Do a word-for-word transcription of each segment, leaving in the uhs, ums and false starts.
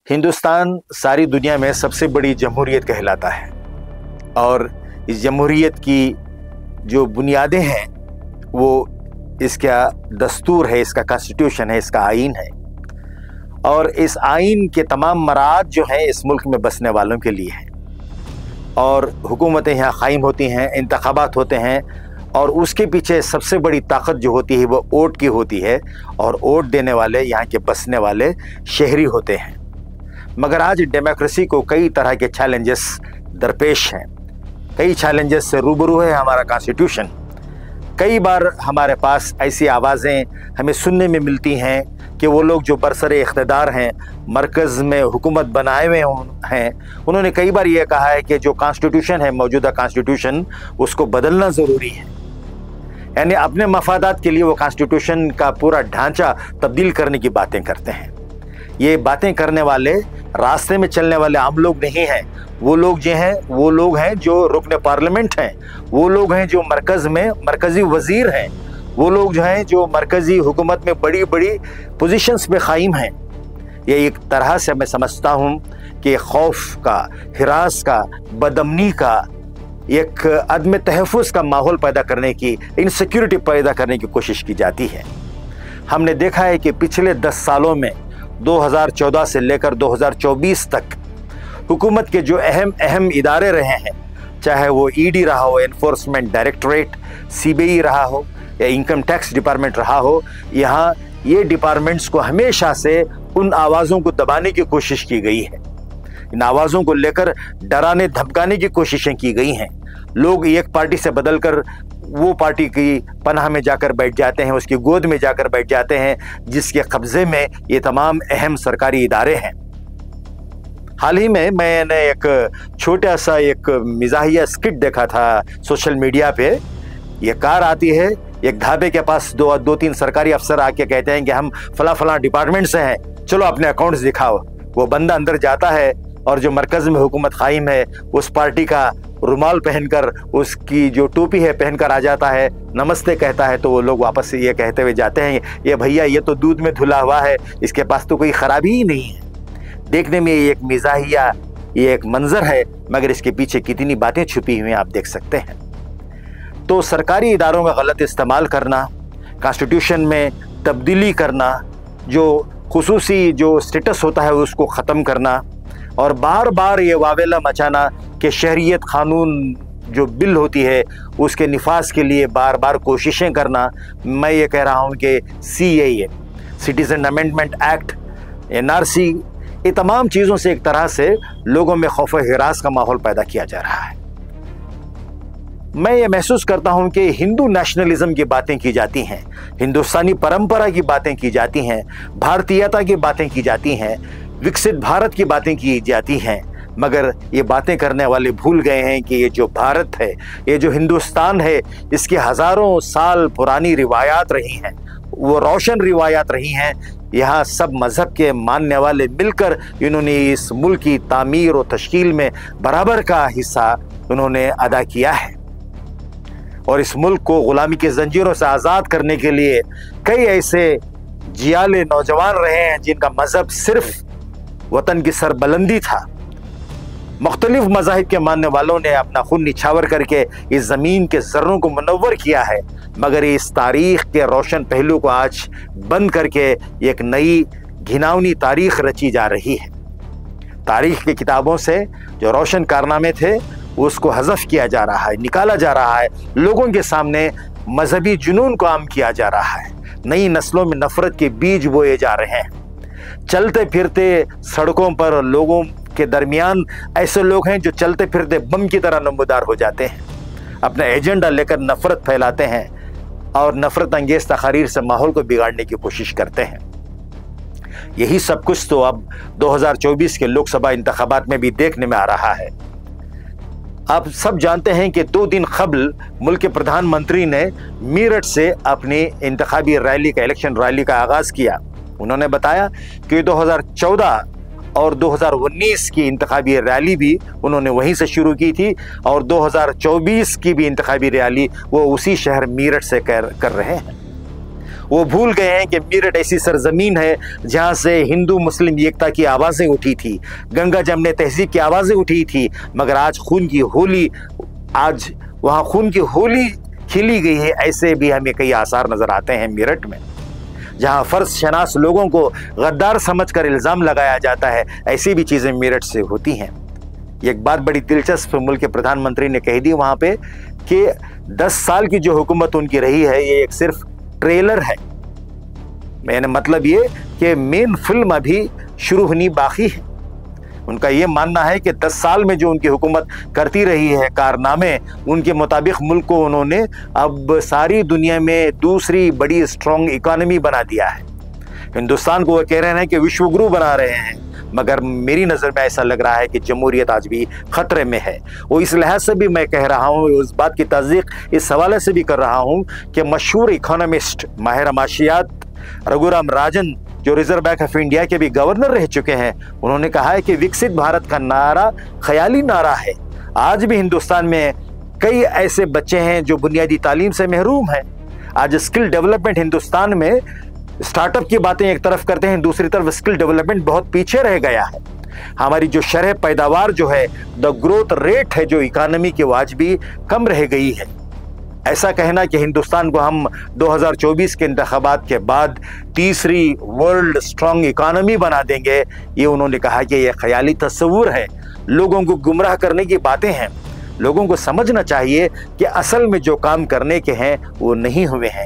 हिंदुस्तान सारी दुनिया में सबसे बड़ी जमहूरियत कहलाता है और इस जमहूरियत की जो बुनियादें हैं वो इसका दस्तूर है, इसका कॉन्स्टिट्यूशन है, इसका आइन है। और इस आइन के तमाम मराद जो हैं इस मुल्क में बसने वालों के लिए हैं और हुकूमतें यहाँ कायम होती हैं, इंतखाबात होते हैं और उसके पीछे सबसे बड़ी ताकत जो होती है वो वोट की होती है और वोट देने वाले यहाँ के बसने वाले शहरी होते हैं। मगर आज डेमोक्रेसी को कई तरह के चैलेंजेस दरपेश हैं, कई चैलेंजेस से रूबरू है हमारा कॉन्स्टिट्यूशन। कई बार हमारे पास ऐसी आवाज़ें हमें सुनने में मिलती हैं कि वो लोग जो बरसरे इख्तिदार हैं, मरकज़ में हुकूमत बनाए हुए हैं, उन्होंने कई बार ये कहा है कि जो कॉन्स्टिट्यूशन है, मौजूदा कॉन्स्टिट्यूशन, उसको बदलना ज़रूरी है। यानी अपने मफादात के लिए वो कॉन्स्टिट्यूशन का पूरा ढांचा तब्दील करने की बातें करते हैं। ये बातें करने वाले रास्ते में चलने वाले आम लोग नहीं हैं। वो लोग जो हैं वो लोग हैं जो रुकने पार्लियामेंट हैं, वो लोग हैं जो मरकज़ में मरकज़ी वज़ीर हैं, वो लोग जो हैं जो मरकज़ी हुकूमत में बड़ी बड़ी पोजीशंस पे क़ाइम हैं। ये एक तरह से मैं समझता हूँ कि खौफ का, हिरास का, बदअमनी का, एक अदम तहफ़्फ़ुज़ का माहौल पैदा करने की, इनसिक्योरिटी पैदा करने की कोशिश की जाती है। हमने देखा है कि पिछले दस सालों में दो हज़ार चौदह से लेकर दो हज़ार चौबीस तक हुकूमत के जो अहम अहम इदारे रहे हैं, चाहे वो ईडी रहा हो, एनफोर्समेंट डायरेक्टरेट, सीबीआई रहा हो या इनकम टैक्स डिपार्टमेंट रहा हो, यहाँ ये डिपार्टमेंट्स को हमेशा से उन आवाज़ों को दबाने की कोशिश की गई है। इन आवाज़ों को लेकर डराने धमकाने की कोशिशें की गई हैं। लोग एक पार्टी से बदलकर वो पार्टी की पनाह में जाकर बैठ जाते हैं, उसकी गोद में जाकर बैठ जाते हैं जिसके कब्ज़े में ये तमाम अहम सरकारी इदारे हैं। हाल ही में मैंने एक छोटा सा एक मिजाहिया स्किट देखा था सोशल मीडिया पे। ये कार आती है, एक ढाबे के पास दो दो तीन सरकारी अफसर आके कहते हैं कि हम फला फला डिपार्टमेंट से हैं, चलो अपने अकाउंट्स दिखाओ। वो बंदा अंदर जाता है और जो मरकज़ में हुकूमत कायम है उस पार्टी का रुमाल पहनकर, उसकी जो टोपी है पहनकर आ जाता है, नमस्ते कहता है, तो वो लोग वापस से ये कहते हुए जाते हैं, ये भैया ये तो दूध में धुला हुआ है, इसके पास तो कोई ख़राबी ही नहीं है। देखने में ये एक मिजाहिया, ये एक मंजर है, मगर इसके पीछे कितनी बातें छुपी हुई हैं आप देख सकते हैं। तो सरकारी इदारों का गलत इस्तेमाल करना, कॉन्स्टिट्यूशन में तब्दीली करना, जो खुसूसी जो स्टेटस होता है उसको ख़त्म करना और बार बार ये वावेला मचाना कि शहरियत कानून जो बिल होती है उसके निफाज के लिए बार बार कोशिशें करना। मैं ये कह रहा हूँ कि C A A, citizen amendment act, N R C, ये तमाम चीज़ों से एक तरह से लोगों में खौफ हिरास का माहौल पैदा किया जा रहा है। मैं ये महसूस करता हूँ कि हिंदू नेशनलिज्म की बातें की जाती हैं, हिंदुस्तानी परंपरा की बातें की जाती हैं, भारतीयता की बातें की जाती हैं, विकसित भारत की बातें की जाती हैं, मगर ये बातें करने वाले भूल गए हैं कि ये जो भारत है, ये जो हिंदुस्तान है, इसकी हज़ारों साल पुरानी रिवायात रही हैं, वो रोशन रिवायात रही हैं। यहाँ सब मज़हब के मानने वाले मिलकर इन्होंने इस मुल्क की तामीर और तश्कील में बराबर का हिस्सा उन्होंने अदा किया है और इस मुल्क को ग़ुलामी की ज़ंजीरों से आज़ाद करने के लिए कई ऐसे जियाले नौजवान रहे हैं जिनका मज़हब सिर्फ़ वतन की सरबलंदी था। मुख्तलिफ मज़ाहिब के मानने वालों ने अपना खून निछावर करके इस ज़मीन के ज़र्रों को मुनव्वर किया है, मगर इस तारीख़ के रोशन पहलू को आज बंद करके एक नई घिनौनी तारीख़ रची जा रही है। तारीख़ की किताबों से जो रोशन कारनामे थे उसको हज़फ किया जा रहा है, निकाला जा रहा है, लोगों के सामने मजहबी जुनून को आम किया जा रहा है, नई नस्लों में नफ़रत के बीज बोए जा रहे हैं। चलते फिरते सड़कों पर लोगों के दरमियान ऐसे लोग हैं जो चलते फिरते बम की तरह नमूदार हो जाते हैं, अपना एजेंडा लेकर नफ़रत फैलाते हैं और नफ़रत अंगेज़ तकारीर से माहौल को बिगाड़ने की कोशिश करते हैं। यही सब कुछ तो अब दो हज़ार चौबीस के लोकसभा इंतखाबात में भी देखने में आ रहा है। आप सब जानते हैं कि दो दिन कबल मुल्क के प्रधानमंत्री ने मीरठ से अपनी इंतखाबी रैली का, इलेक्शन रैली का आगाज़ किया। उन्होंने बताया कि दो हज़ार चौदह और दो हज़ार उन्नीस की इंतखाबी रैली भी उन्होंने वहीं से शुरू की थी और दो हज़ार चौबीस की भी इंतखाबी रैली वो उसी शहर मीरठ से कर कर रहे हैं। वो भूल गए हैं कि मेरठ ऐसी सरजमीन है जहाँ से हिंदू मुस्लिम एकता की आवाज़ें उठी थी, गंगा जमने तहजीब की आवाज़ें उठी थी, मगर आज खून की होली आज वहाँ खून की होली खिली गई है। ऐसे भी हमें कई आसार नज़र आते हैं मेरठ में, जहाँ फ़र्ज शनास लोगों को गद्दार समझकर इल्ज़ाम लगाया जाता है। ऐसी भी चीज़ें मेरठ से होती हैं। एक बात बड़ी दिलचस्प मुल्क के प्रधानमंत्री ने कह दी वहाँ पे कि दस साल की जो हुकूमत उनकी रही है ये एक सिर्फ ट्रेलर है। मैंने मतलब ये कि मेन फिल्म अभी शुरू होनी बाकी है। उनका ये मानना है कि दस साल में जो उनकी हुकूमत करती रही है कारनामे, उनके मुताबिक मुल्क को उन्होंने अब सारी दुनिया में दूसरी बड़ी स्ट्रॉन्ग इकॉनमी बना दिया है। हिंदुस्तान को वो कह रहे हैं कि विश्वगुरु बना रहे हैं, मगर मेरी नज़र में ऐसा लग रहा है कि जमहूरियत आज भी ख़तरे में है। वो इस लिहाज से भी मैं कह रहा हूँ, उस बात की तस्दीक इस हवाले से भी कर रहा हूँ कि मशहूर इकोनॉमिस्ट माहिर माशियात रघुराम राजन, जो रिजर्व बैंक ऑफ इंडिया के भी गवर्नर रह चुके हैं, उन्होंने कहा है कि विकसित भारत का नारा ख्याली नारा है। आज भी हिंदुस्तान में कई ऐसे बच्चे हैं जो बुनियादी तालीम से महरूम हैं। आज स्किल डेवलपमेंट हिंदुस्तान में स्टार्टअप की बातें एक तरफ करते हैं, दूसरी तरफ स्किल डेवलपमेंट बहुत पीछे रह गया है। हमारी जो शरह पैदावार जो है, द ग्रोथ रेट है जो इकानमी की, वो आज भी कम रह गई है। ऐसा कहना कि हिंदुस्तान को हम दो हज़ार चौबीस के इंतखाबात के बाद तीसरी वर्ल्ड स्ट्रॉन्ग इकानमी बना देंगे, ये उन्होंने कहा कि यह ख्याली तस्वुर है, लोगों को गुमराह करने की बातें हैं। लोगों को समझना चाहिए कि असल में जो काम करने के हैं वो नहीं हुए हैं,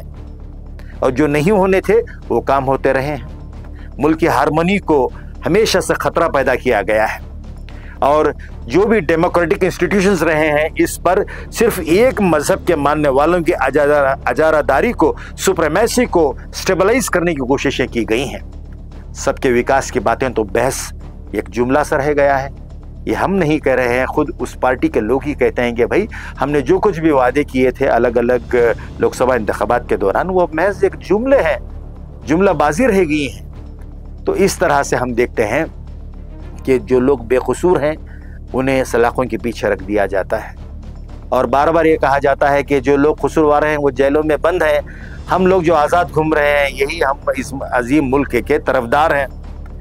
और जो नहीं होने थे वो काम होते रहे हैं। मुल्क की हारमोनी को हमेशा से खतरा पैदा किया गया है, और जो भी डेमोक्रेटिक इंस्टीट्यूशंस रहे हैं, इस पर सिर्फ एक मजहब के मानने वालों की अजारादारी को, सुप्रीमेसी को स्टेबलाइज करने की कोशिशें की गई हैं। सबके विकास की बातें तो बहस एक जुमला सा रह गया है। ये हम नहीं कह रहे हैं, खुद उस पार्टी के लोग ही कहते हैं कि भाई हमने जो कुछ भी वादे किए थे अलग अलग लोकसभा इंतखाबात के दौरान, वो महज एक जुमले हैं, जुमलाबाजी रह गई हैं। तो इस तरह से हम देखते हैं कि जो लोग बेकसूर हैं उन्हें सलाखों के पीछे रख दिया जाता है, और बार बार ये कहा जाता है कि जो लोग कसूरवार हैं वो जेलों में बंद हैं, हम लोग जो आज़ाद घूम रहे हैं यही हम इस अजीम मुल्क के तरफदार हैं।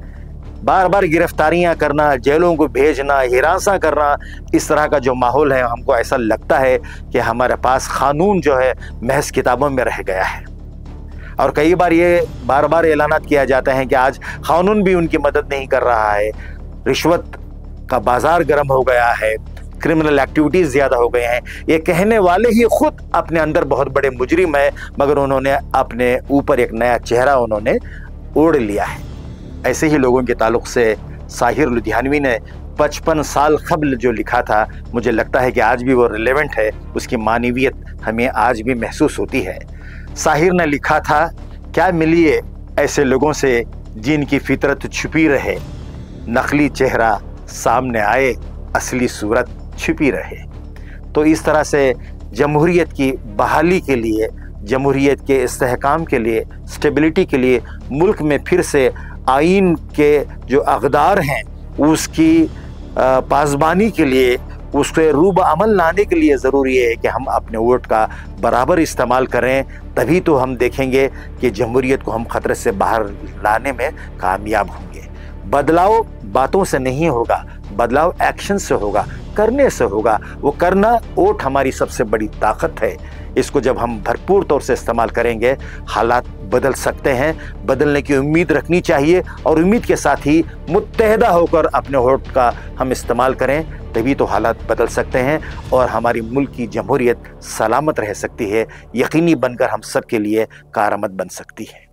बार बार गिरफ्तारियां करना, जेलों को भेजना, हिरासा करना, इस तरह का जो माहौल है, हमको ऐसा लगता है कि हमारे पास कानून जो है महज किताबों में रह गया है। और कई बार ये बार बार ऐलानात किया जाता है कि आज कानून भी उनकी मदद नहीं कर रहा है, रिश्वत का बाजार गर्म हो गया है, क्रिमिनल एक्टिविटीज़ ज़्यादा हो गए हैं। ये कहने वाले ही खुद अपने अंदर बहुत बड़े मुजरिम हैं, मगर उन्होंने अपने ऊपर एक नया चेहरा उन्होंने ओढ़ लिया है। ऐसे ही लोगों के ताल्लुक़ से साहिर लुधियानवी ने पचपन साल कबल जो लिखा था, मुझे लगता है कि आज भी वो रिलेवेंट है, उसकी मानवियत हमें आज भी महसूस होती है। साहिर ने लिखा था, क्या मिलिए ऐसे लोगों से जिनकी फितरत छुपी रहे, नकली चेहरा सामने आए, असली सूरत छिपी रहे। तो इस तरह से जमहूरियत की बहाली के लिए, जमहूरियत के इस्तेहकाम के लिए, स्टेबिलिटी के लिए, मुल्क में फिर से आइन के जो अक़दार हैं उसकी पासबानी के लिए, उसके रूब अमल लाने के लिए ज़रूरी है कि हम अपने वोट का बराबर इस्तेमाल करें। तभी तो हम देखेंगे कि जमहूरियत को हम ख़तरे से बाहर लाने में कामयाब होंगे। बदलाव बातों से नहीं होगा, बदलाव एक्शन से होगा, करने से होगा। वो करना, वोट हमारी सबसे बड़ी ताकत है। इसको जब हम भरपूर तौर से इस्तेमाल करेंगे, हालात बदल सकते हैं। बदलने की उम्मीद रखनी चाहिए, और उम्मीद के साथ ही मुत्तहदा होकर अपने वोट का हम इस्तेमाल करें, तभी तो हालात बदल सकते हैं और हमारी मुल्क की जमहूरियत सलामत रह सकती है, यकीनी बनकर हम सब के लिए कारआमद बन सकती है।